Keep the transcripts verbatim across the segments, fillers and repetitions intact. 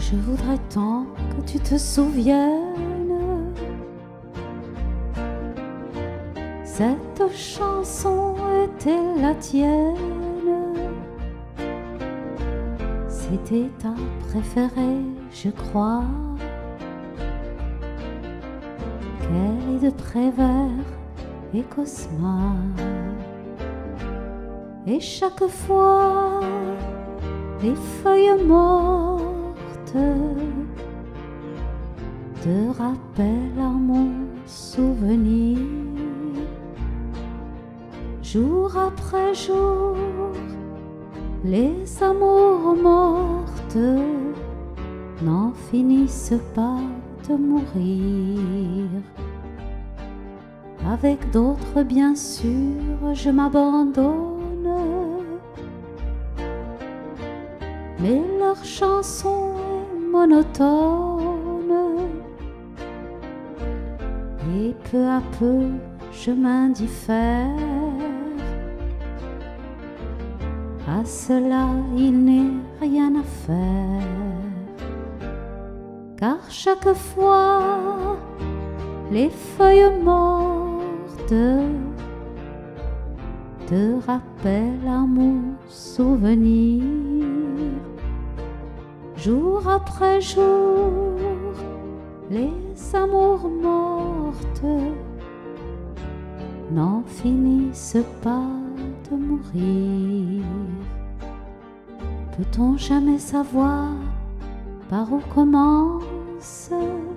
Je voudrais tant que tu te souviennes. Cette chanson était la tienne. C'était ta préférée, je crois. Qu'elle est de Prévert et Cosma. Et chaque fois, les feuilles mortes te rappellent à mon souvenir. Jour après jour, les amours mortes n'en finissent pas de mourir. Avec d'autres, bien sûr, je m'abandonne, mais leur chanson est monotone. Et peu à peu, je m'indiffère. À cela, il n'est rien à faire. Car chaque fois, les feuilles mortes te rappellent à mon souvenir. Jour après jour, les amours mortes n'en finissent pas de mourir. Peut-on jamais savoir par où commence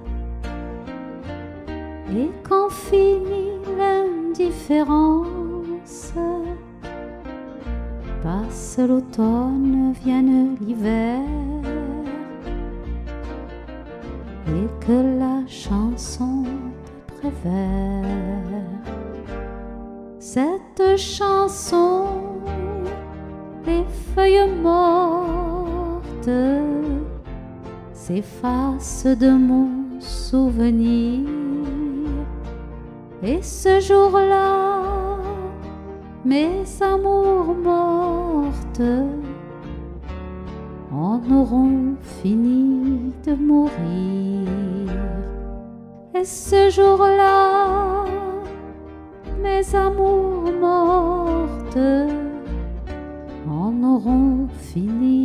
et quand finit l'indifférence? Passe l'automne, vienne l'hiver, et que la chanson te préfère. Cette chanson, les feuilles mortes s'effacent de mon souvenir. Et ce jour-là, mes amours mortes en auront fini de mourir. Et ce jour-là, mes amours mortes en auront fini